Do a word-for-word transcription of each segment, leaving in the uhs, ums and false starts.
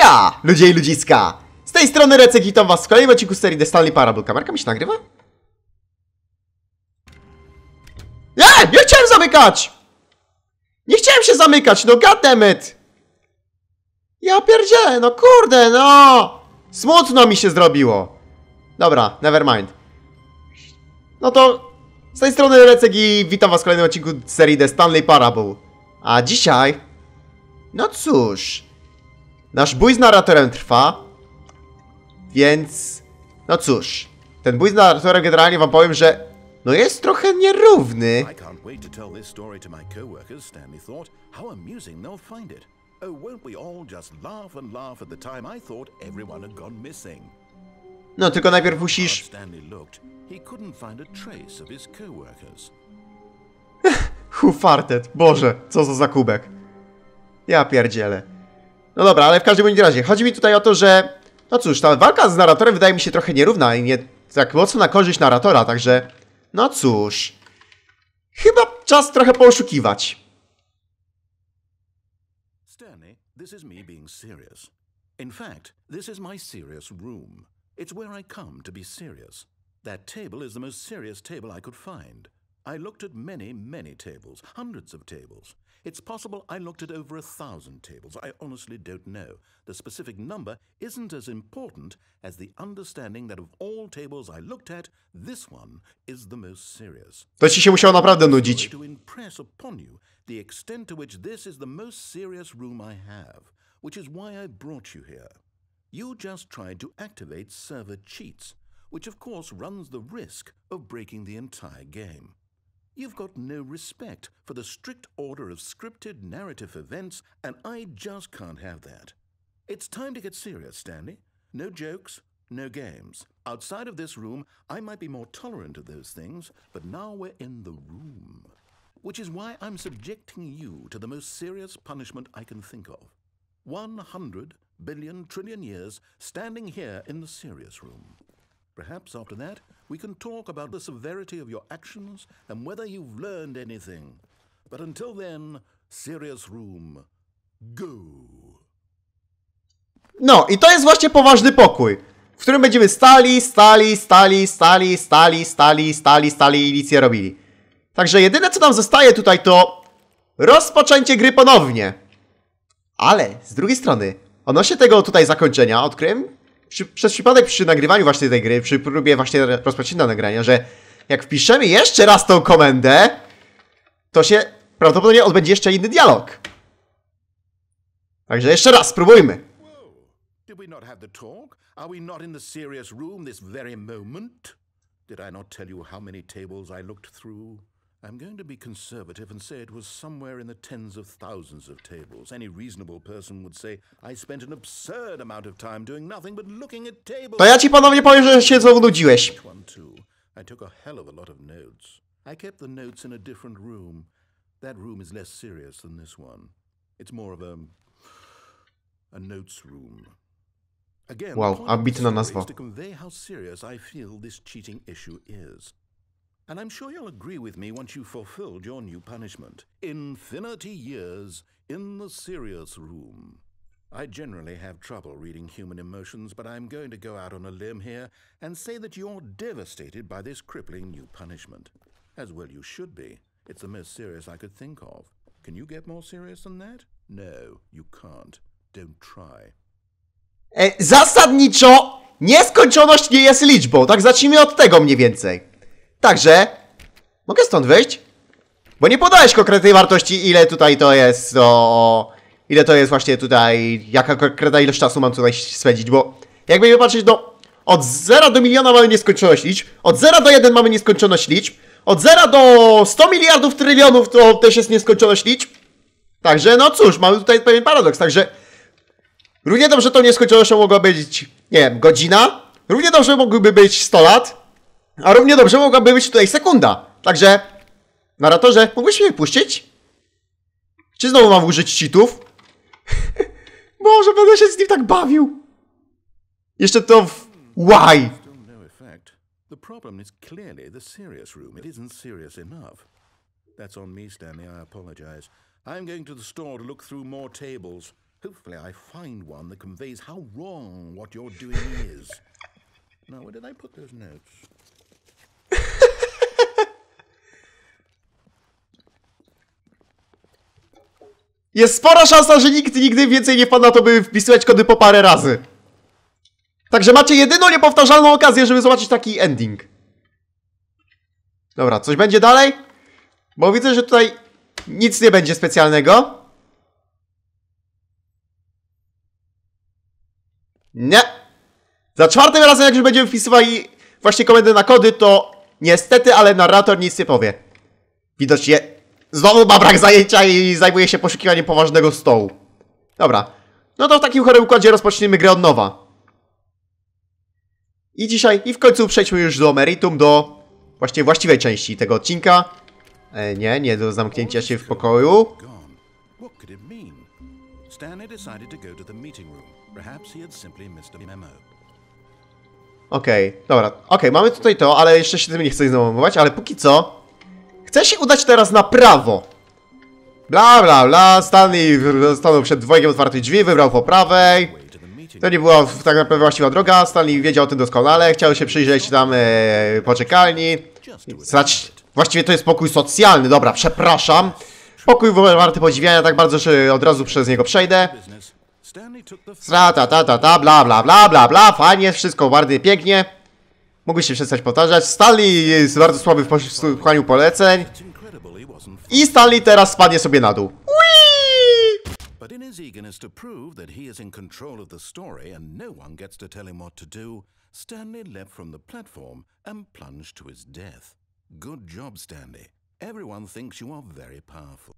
Siemka, ludzie i ludziska! Z tej strony Recek, witam was w kolejnym odcinku serii The Stanley Parable. Kamerka mi się nagrywa? Nie! Nie chciałem zamykać! Nie chciałem się zamykać, no goddammit! Ja pierdzielę, no kurde, no! Smutno mi się zrobiło. Dobra, never mind. No to z tej strony Recek i witam was w kolejnym odcinku serii The Stanley Parable. A dzisiaj... No cóż... Nasz bój z narratorem trwa, więc... No cóż, ten bój z narratorem generalnie wam powiem, że... No jest trochę nierówny. I can't wait to tell this story to my coworkers, Stanley thought. How amusing they'll find it. Oh, won't we all just laugh and laugh at the time I thought everyone had gone missing. No tylko najpierw musisz... Stanley looked. He couldn't find a trace of his coworkers. Who farted? Boże, co za zakubek. Ja pierdzielę. No dobra, ale w każdym bądź razie, chodzi mi tutaj o to, że... No cóż, ta walka z narratorem wydaje mi się trochę nierówna i nie tak mocno na korzyść narratora, także... No cóż... Chyba czas trochę poszukiwać. Stanley, this is me being serious. In fact, this is my serious room. It's where I come to be serious. That table is the most serious table I could find. I looked at many, many tables, hundreds of tables. It's possible I looked at over a thousand tables. I honestly don't know. The specific number isn't as important as the understanding that of all tables I looked at, this one is the most serious. To ci się musiało naprawdę nudzić. To impress upon you the extent to which this is the most serious room I have, which is why I brought you here. You just tried to activate server cheats, which of course runs the risk of breaking the entire game. You've got no respect for the strict order of scripted narrative events, and I just can't have that. It's time to get serious, Stanley. No jokes, no games. Outside of this room, I might be more tolerant of those things, but now we're in the room. Which is why I'm subjecting you to the most serious punishment I can think of. One hundred billion trillion years standing here in the serious room. Perhaps after that, we can talk about the severity of your actions and whether you've learned anything. But until then, serious room, go. No i to jest właśnie poważny pokój, w którym będziemy stali, stali, stali, stali, stali, stali, stali, stali i nic nie robili. Także jedyne co nam zostaje tutaj to rozpoczęcie gry ponownie. Ale z drugiej strony, odnośnie tego tutaj zakończenia odkryłem przy, przez przypadek przy nagrywaniu właśnie tej gry, przy próbie właśnie rozpoczęcia nagrania, że jak wpiszemy jeszcze raz tą komendę, to się prawdopodobnie odbędzie jeszcze inny dialog. Także jeszcze raz, spróbujmy. Did we not have the talk? Are we not in the serious room this very moment? Did I not tell you how many tables I looked through? I'm going to be conservative and say it was somewhere in the tens of thousands of tables. Any reasonable person would say I spent an absurd amount of time doing nothing but looking at tables. To ja ci ponownie powiem, że się znowu nudziłeś. One too. I took a hell of a lot of notes. I kept the notes in a different room. That room is less serious than this one. It's more of a a notes room. Again, wow, ambitna nazwa. to convey how serious I feel this cheating issue is. And I'm sure you'll agree with me once you've fulfilled your new punishment. Infinity years in the serious room. I generally have trouble reading human emotions, but I'm going to go out on a limb here and say that you're devastated by this crippling new punishment. As well you should be. It's the most serious I could think of. Can you get more serious than that? No, you can't. Don't try. E, zasadniczo nieskończoność nie jest liczbą, tak zacznijmy od tego mniej więcej. Także, mogę stąd wyjść? Bo nie podałeś konkretnej wartości, ile tutaj to jest, o... Ile to jest właśnie tutaj, jaka konkretna ilość czasu mam tutaj spędzić, bo jakby nie patrzeć, no... Od zera do miliona mamy nieskończoność liczb, od zera do jeden mamy nieskończoność liczb, od zera do stu miliardów trylionów to też jest nieskończoność liczb. Także, no cóż, mamy tutaj pewien paradoks, także... Równie dobrze tą nieskończonością mogła być, nie wiem, godzina, równie dobrze mogłyby być sto lat, a równie dobrze mogłaby być tutaj sekunda. Także, narratorze, mógłbyś mnie puścić? Czy znowu mam użyć cheatów? Boże, będę się z nim tak bawił. Jeszcze to w... Why? The problem is clearly the serious room. It isn't serious enough. That's on me, Stanley. I apologize. I'm going to the store to look through more tables. Hopefully I find one that conveys how wrong what you're doing is. Now, where did I put those notes? Jest spora szansa, że nikt nigdy więcej nie wpadł na to, by wpisywać kody po parę razy. Także macie jedyną niepowtarzalną okazję, żeby zobaczyć taki ending. Dobra, coś będzie dalej? Bo widzę, że tutaj nic nie będzie specjalnego. Nie. Za czwartym razem, jak już będziemy wpisywali właśnie komendy na kody, to niestety, ale narrator nic nie powie. Widocznie znowu ma brak zajęcia i zajmuje się poszukiwaniem poważnego stołu. Dobra. No to w takim chorym układzie rozpoczniemy grę od nowa. I dzisiaj, i w końcu przejdźmy już do meritum, do właśnie właściwej części tego odcinka. E, nie, nie do zamknięcia się w pokoju. Okej, okay, dobra. Okej, okay, mamy tutaj to, ale jeszcze się tym nie chcę zajmować, ale póki co chcę się udać teraz na prawo. Bla, bla, bla. Stanley stanął przed dwojgiem otwartych drzwi, wybrał po prawej. To nie była tak naprawdę właściwa droga. Stanley wiedział o tym doskonale. Chciał się przyjrzeć tam e, poczekalni. Znać, właściwie to jest pokój socjalny. Dobra, przepraszam. Pokój warty podziwiania, tak bardzo, że od razu przez niego przejdę. Sra, ta, ta, ta, ta, bla, bla, bla, bla, bla. Fajnie, wszystko bardzo pięknie. Mógłbyś się przestać powtarzać. Stanley jest bardzo słaby w posłuchaniu poleceń. I Stanley teraz spadnie sobie na dół. But in his eagerness to prove that he is in control of the story and no one gets to tell him what to do, Stanley leapt from the platform and plunged to his death. Good job, Stanley. Everyone thinks you are very powerful.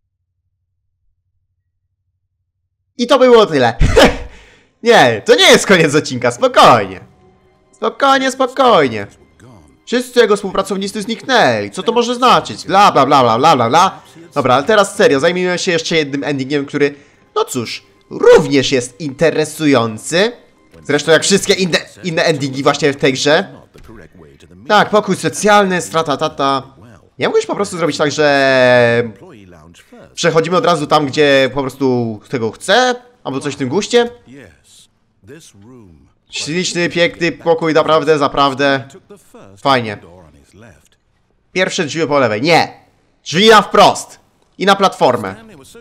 I to było tyle. Nie, to nie jest koniec odcinka, spokojnie. Spokojnie, spokojnie. Wszyscy jego współpracownicy zniknęli. Co to może znaczyć? Bla, bla, bla, bla, bla, bla, bla. Dobra, ale teraz serio, zajmijmy się jeszcze jednym endingiem, który, no cóż, również jest interesujący. Zresztą jak wszystkie inne, inne endingi właśnie w tej grze. Tak, pokój socjalny, strata tata. Nie mógłbyś po prostu zrobić tak, że przechodzimy od razu tam, gdzie po prostu tego chcę? Albo coś w tym guście? Śliczny, piękny pokój, naprawdę, naprawdę. Fajnie. Pierwsze drzwi po lewej. Nie! Drzwi na wprost! I na platformę.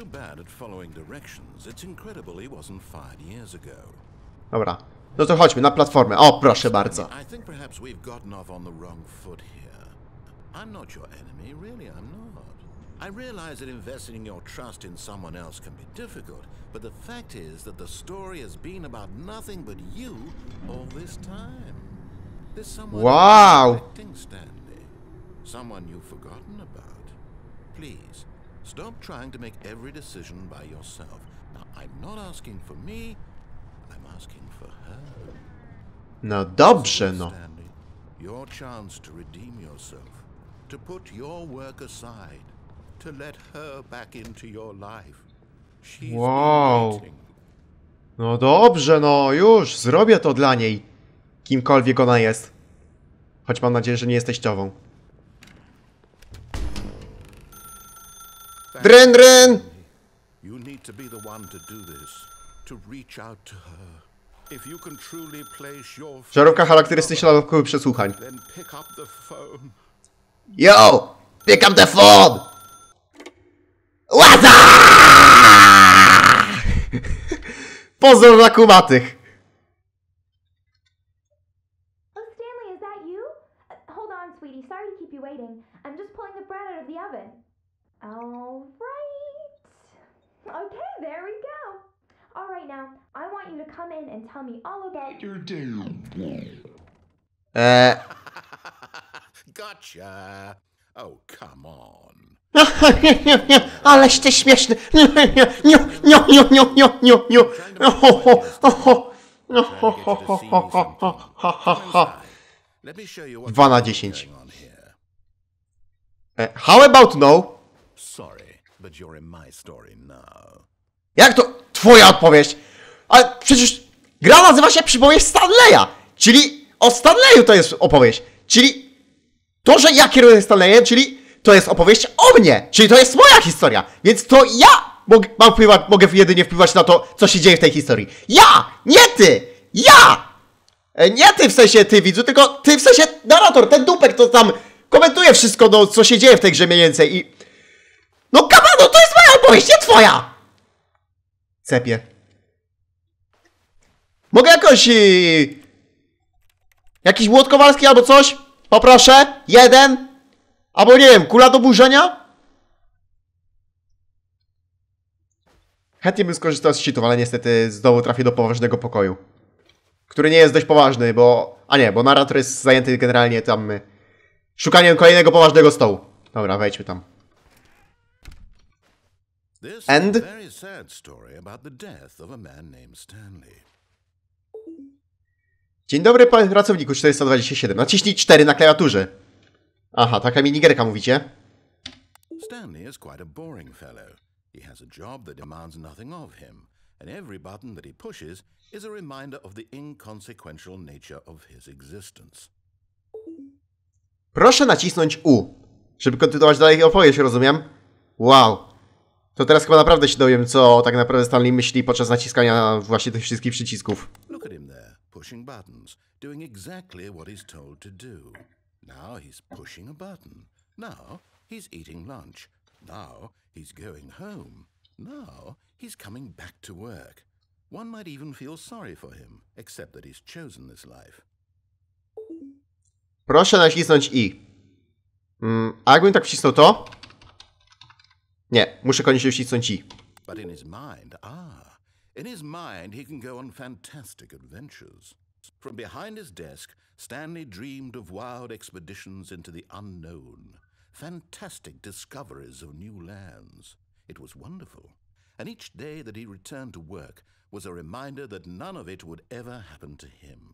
Dobra. No to chodźmy na platformę. O, proszę bardzo. I realize that investing in your trust in someone else can be difficult, but the fact is that the story has been about nothing but you all this time. There's someone wow. expecting Stanley, someone you've forgotten about. Please, stop trying to make every decision by yourself. Now, I'm not asking for me, I'm asking for her. No dobrze, no. Stanley, your chance to redeem yourself, to put your work aside. To let her back into your life. She's wow. No dobrze, no już, zrobię to dla niej. Kimkolwiek ona jest. Choć mam nadzieję, że nie jest teściową. Dryn, dryn! You need to be the one to do this. To reach out to her. If you can truly place your żarówka charakterystyczna śladowych przesłuchań. Then pick up the phone. Yo! Pick up the phone! Łaza! Pozdro dla kumatych. Oh, Stanley, is that you? Uh, hold on, sweetie. Sorry to keep you waiting. I'm just pulling the bread out of the oven. All right. Okay, there we go. All right, now, I want you to come in and tell me all about your day. Eee. Gotcha. Oh, come on. Aleś ty śmieszny. Dwa na dziesięć. How about no? Jak to twoja odpowiedź? Ale przecież gra nazywa się Przypowieść Stanleya. Czyli o Stanleyu to jest opowieść. Czyli to, że ja kieruję Stanleyem, czyli to jest opowieść o mnie, czyli to jest moja historia, więc to ja Mog mam wpływać, mogę jedynie wpływać na to, co się dzieje w tej historii. Ja! Nie ty! Ja! E, nie ty w sensie ty, widzu, tylko ty w sensie narrator, ten dupek, to tam komentuje wszystko, no, co się dzieje w tej grze mniej więcej i... No kabano, to jest moja opowieść, nie twoja! Cepie. Mogę jakoś... Yy... Jakiś młot kowalski albo coś? Poproszę. Jeden. Albo nie wiem, kula do burzenia? Chętnie bym skorzystał z cheatów, ale niestety znowu trafię do poważnego pokoju. Który nie jest dość poważny, bo... A nie, bo narrator jest zajęty generalnie tam... y, Szukaniem kolejnego poważnego stołu. Dobra, wejdźmy tam. And? Dzień dobry, panie pracowniku czterysta dwadzieścia siedem. Naciśnij cztery na klawiaturze. Aha, taka minigierka mówicie? Stanley is quite a boring fellow. He has a job that demands nothing of him, and every button that he pushes is a reminder of the inconsequential nature of his existence. Proszę nacisnąć U, żeby kontynuować dalej opowieść, rozumiem? Wow. To teraz chyba naprawdę się dowiem, co tak naprawdę Stanley myśli podczas naciskania właśnie tych wszystkich przycisków. Look at him there, pushing buttons, doing exactly what he's told to do. Now he's pushing a button. Now he's eating lunch. Now he's going home. Now he's coming back to work. One might even feel sorry for him, except that he's chosen this life. Proszę nacisnąć I. Mm, a jakbym tak wcisnął to? Nie, muszę koniecznie wcisnąć I. But in his mind, ah, in his mind he can go on fantastic adventures. From behind his desk, Stanley dreamed of wild expeditions into the unknown, fantastic discoveries of new lands. It was wonderful, and each day that he returned to work was a reminder that none of it would ever happen to him.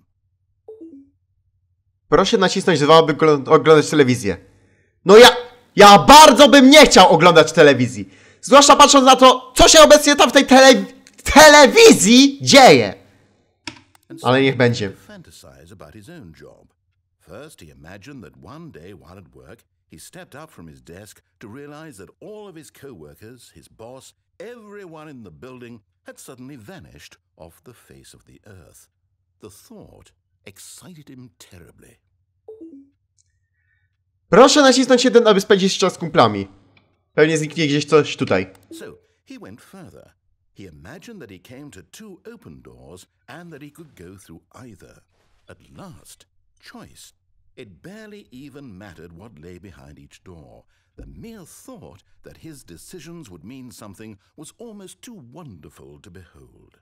Proszę nacisnąć dwa, aby oglądać telewizję. No ja... Ja bardzo bym nie chciał oglądać telewizji. Zwłaszcza patrząc na to, co się obecnie tam w tej tele... telewizji dzieje. Ale niech będzie. First, he imagined that one day while at work, he stepped up from his desk to realize that all of his co-workers, his boss, everyone in the building had suddenly vanished off the face of the earth. The thought excited him terribly. Proszę nacisnąć jeden, aby spędzić czas z kumplami. Pewnie zniknie gdzieś coś tutaj. So, he went further. He imagined that he came to two open doors and that he could go through either. At last, choice. It barely even mattered what lay behind each door. The mere thought that his decisions would mean something was almost too wonderful to behold.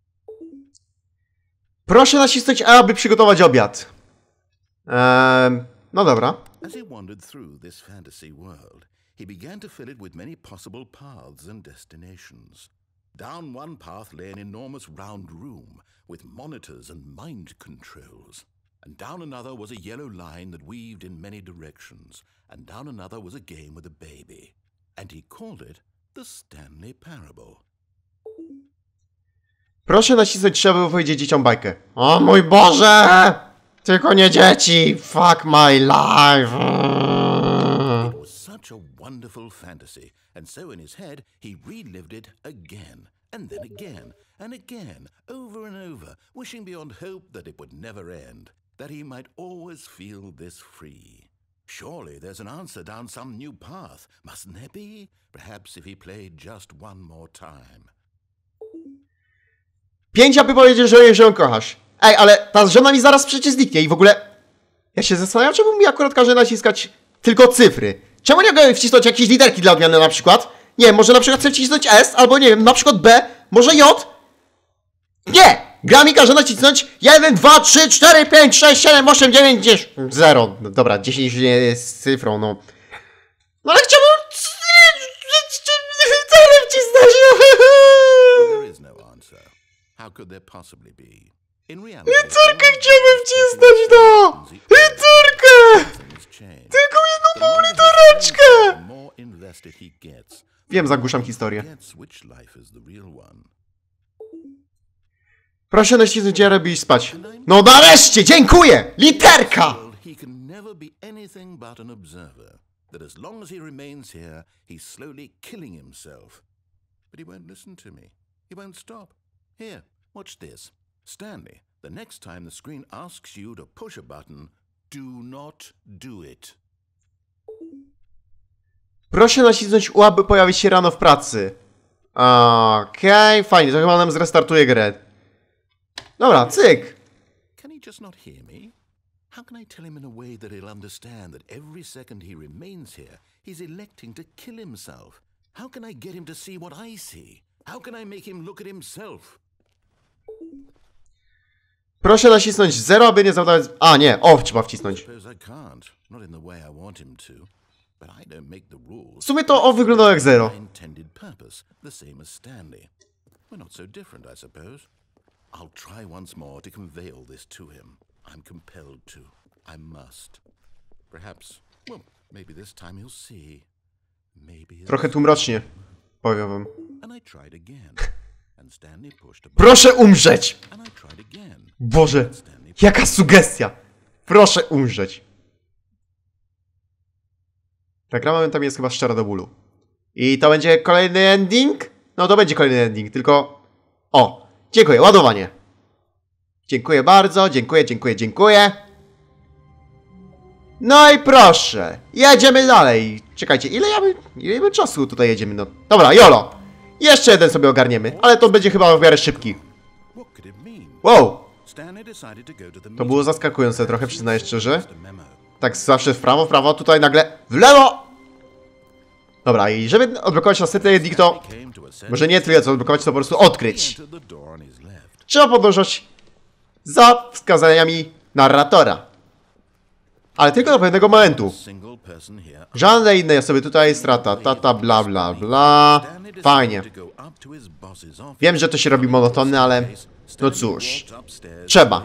Proszę nacisnąć A, aby przygotować obiad. Eee, no dobra. As he wandered through this fantasy world, he began to fill it with many possible paths and destinations. Down one path lay an enormous round room with monitors and mind controls. And down another was a yellow line that weaved in many directions. And down another was a game with a baby. And he called it the Stanley Parable. Proszę nacisnąć trzy, aby powiedzieć dzieciom bajkę. O mój Boże! Tylko nie dzieci! Fuck my life! It was such a wonderful fantasy, and so in his head he relived it again, and then again, and again, over and over, wishing beyond hope that it would never end, that he might always feel this free. Surely there's an answer down some new path, mustn't there be? Perhaps if he played just one more time. Pięć, aby powiedzieć, że, że ją kochasz. Ej, ale ta żona mi zaraz przecież zniknie i w ogóle... Ja się zastanawiam, czemu mi akurat każe naciskać tylko cyfry. Czemu nie mogę wcisnąć jakieś literki dla odmiany na przykład? Nie wiem, może na przykład chcę wcisnąć S, albo nie wiem, na przykład B, może J? Nie! Gra mi każe nacisnąć jeden, dwa, trzy, cztery, pięć, sześć, siedem, osiem, dziewięć, dziesięć, zero. No dobra, dziesięć nie jest cyfrą, no. No ale chciałbym... Litery wcisnąć! There is no answer. How could there possibly be? In reality, Literkę chciałbym wcisnąć, no! Literkę! Tylko jedną małą litereczkę! Wiem, zagłuszam historię. Proszę nacisnąć dziarę, by iść spać. No nareszcie, dziękuję! Literka! He can never be anything but an observer. That as long as he remains here, he's slowly killing himself. but he won't listen to me. He won't stop. Here, watch this. Stanley, the next time the screen asks you to push a button, do not do it. Proszę nacisnąć U, aby pojawić się rano w pracy. Okej, okay, fajnie, to chyba nam zrestartuje grę. Dobra, cyk. Can he just not hear me? How can I tell him in a way that he'll understand that every second he remains here, he's electing to kill himself? How can I get him to see what I see? How can I make him look at himself? Proszę nacisnąć zero, aby nie zadawać... A, nie, off trzeba wcisnąć. W sumie to off wyglądało jak zero. Trochę tu mrocznie, powiem wam. Proszę umrzeć! Boże, jaka sugestia! Proszę umrzeć! Ta gra momentami jest chyba szczera do bólu. I to będzie kolejny ending? No to będzie kolejny ending, tylko... O! Dziękuję, ładowanie! Dziękuję bardzo, dziękuję, dziękuję, dziękuję. No i proszę, jedziemy dalej. Czekajcie, ile ja my, ile my czasu tutaj jedziemy? No, dobra, jolo! Jeszcze jeden sobie ogarniemy, ale to będzie chyba w miarę szybki. Wow! To było zaskakujące trochę, przyznaję szczerze. Tak zawsze w prawo, w prawo, tutaj nagle w lewo! Dobra, i żeby odblokować następny ending, to... Może nie tyle co odblokować, to po prostu odkryć. Trzeba podążać za wskazaniami narratora. Ale tylko do pewnego momentu. Żadne inne osoby tutaj, strata, tata, bla, bla, bla. Fajnie. Wiem, że to się robi monotonne, ale... No cóż. Trzeba.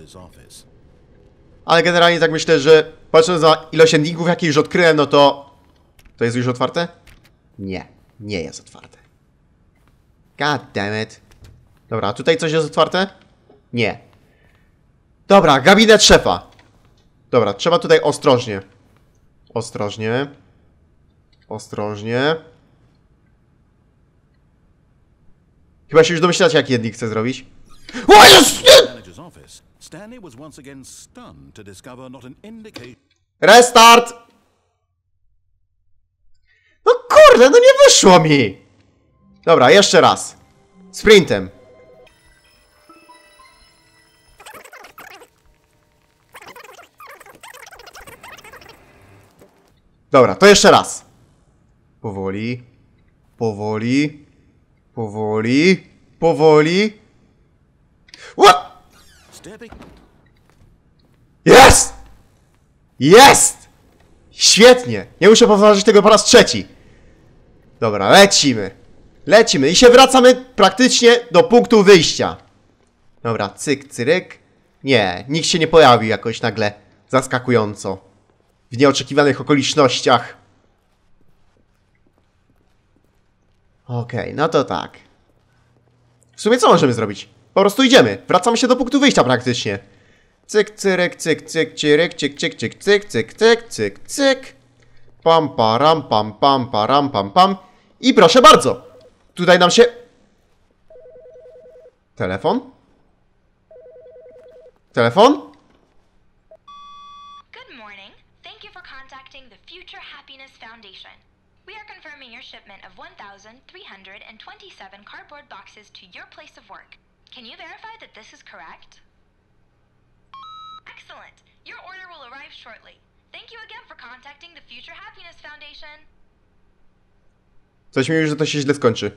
Ale generalnie tak myślę, że patrząc na ilość endingów, jakie już odkryłem, no to... To jest już otwarte? Nie. Nie jest otwarte. God damn it. Dobra, a tutaj coś jest otwarte? Nie. Dobra, gabinet szefa. Dobra, trzeba tutaj ostrożnie. Ostrożnie. Ostrożnie. Chyba się już domyślacie, jaki ending chcę zrobić. O, jest! Restart! No kurde, no nie wyszło mi! Dobra, jeszcze raz. Sprintem. Dobra, to jeszcze raz. Powoli. Powoli. Powoli. Powoli. What? Jest! Jest! Świetnie! Nie muszę powtarzać tego po raz trzeci. Dobra, lecimy. Lecimy i się wracamy praktycznie do punktu wyjścia. Dobra, cyk, cyryk. Nie, nikt się nie pojawił jakoś nagle zaskakująco. W nieoczekiwanych okolicznościach. Okej, okay, no to tak. W sumie co możemy zrobić? Po prostu idziemy. Wracamy się do punktu wyjścia praktycznie. Cyk, cyryk, cyk, cyk, cyryk, cyk, cyk, cyk, cyk, cyk, cyk, cyk, cyk. Pam, param, pam, pam, param, pam, pam. I proszę bardzo. Tutaj nam się... Telefon? Telefon? Foundation. We are confirming your shipment of one thousand three hundred twenty-seven cardboard boxes to your place of work. Can you verify that this is correct? Excellent. Your order will arrive shortly. Thank you again for contacting the Future Happiness Foundation. Coś mi już, że to się źle skończy.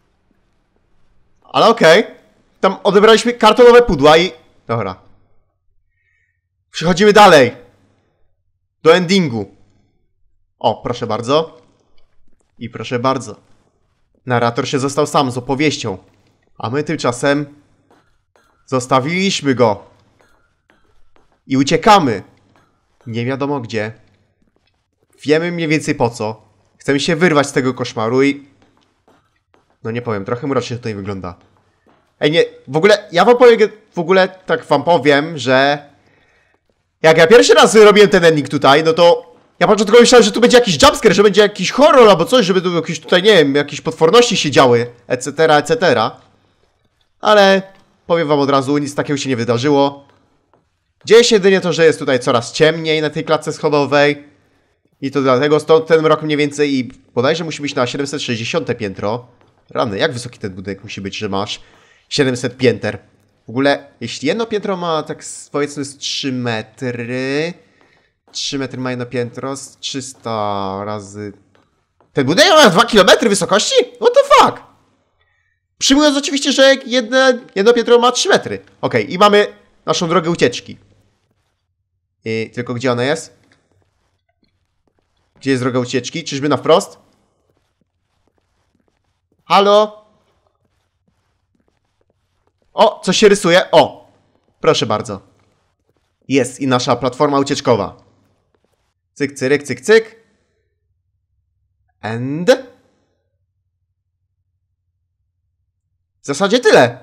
Ale okej. Okay. Tam odebraliśmy kartonowe pudła i... Dobra. Przechodzimy dalej. Do endingu. O, proszę bardzo. I proszę bardzo. Narrator się został sam z opowieścią. A my tymczasem... Zostawiliśmy go. I uciekamy. Nie wiadomo gdzie. Wiemy mniej więcej po co. Chcemy się wyrwać z tego koszmaru i... No nie powiem, trochę mrocznie tutaj wygląda. Ej, nie, w ogóle, ja wam powiem, w ogóle tak wam powiem, że... Jak ja pierwszy raz robiłem ten ending tutaj, no to... Ja początkowo myślałem, że tu będzie jakiś jumpscare, że będzie jakiś horror albo coś, żeby tu jakieś tutaj, nie wiem, jakieś potworności się działy, et cetera, et cetera. Ale powiem wam od razu, nic takiego się nie wydarzyło. Dzieje się jedynie to, że jest tutaj coraz ciemniej na tej klatce schodowej. I to dlatego stąd ten mrok mniej więcej i bodajże musi być na siedemset sześćdziesiąte piętro. Rany, jak wysoki ten budynek musi być, że masz siedemset pięter? W ogóle, jeśli jedno piętro ma tak powiedzmy z trzy metry... trzy metry ma jedno piętro, z trzysta razy... Ten budynek ma dwa kilometry wysokości? What the fuck? Przyjmując oczywiście, że jedne, jedno piętro ma trzy metry. Okej, okay, i mamy naszą drogę ucieczki. I tylko gdzie ona jest? Gdzie jest droga ucieczki? Czyżby na wprost? Halo? O, coś się rysuje. O, proszę bardzo. Jest i nasza platforma ucieczkowa. Cyk, cyryk, cyk, cyk. And... W zasadzie tyle.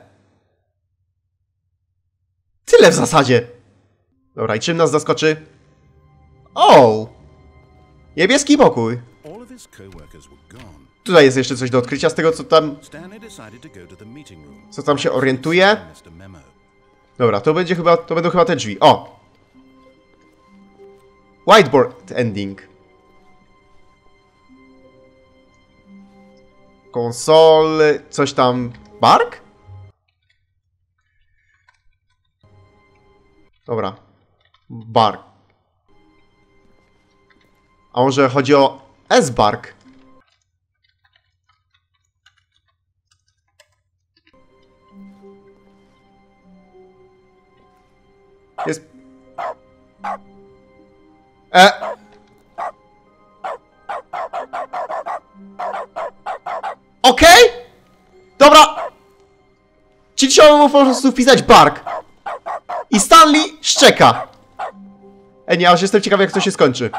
Tyle w zasadzie. Dobra, i czym nas zaskoczy? O! Niebieski pokój. Tutaj jest jeszcze coś do odkrycia z tego, co tam... Co tam się orientuje. Dobra, to będzie chyba... To będą chyba te drzwi. O! Whiteboard ending. Konsol... Coś tam... Bark? Dobra. Bark. A może chodzi o S-Bark? Jest... E... Okej? Okay? Dobra! Czyli trzeba mu po prostu wpisać Bark. I Stanley szczeka. Ej, nie, aż jestem ciekawy, jak to się skończy.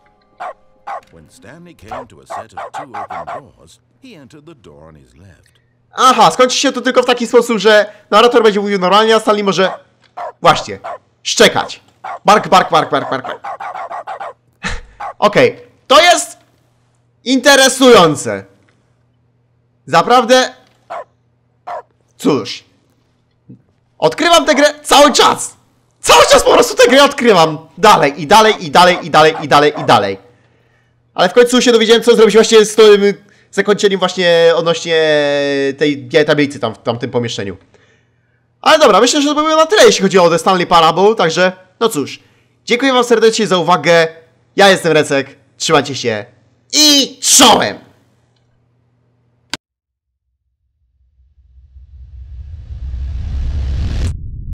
Aha, skończy się to tylko w taki sposób, że narrator będzie mówił normalnie, a Stanley może... Właśnie, szczekać. Bark, bark, bark, bark, bark. Okej, okay. To jest interesujące. Naprawdę... Cóż. Odkrywam tę grę cały czas. Cały czas po prostu tę grę odkrywam. Dalej i dalej i dalej i dalej i dalej i dalej. Ale w końcu się dowiedziałem, co zrobić właśnie z tym zakończeniem właśnie odnośnie tej białej tablicy tam w tamtym pomieszczeniu. Ale dobra, myślę, że to by było na tyle, jeśli chodzi o The Stanley Parable. Także, no cóż. Dziękuję wam serdecznie za uwagę. Ja jestem Recek. Trzymajcie się. I czołem!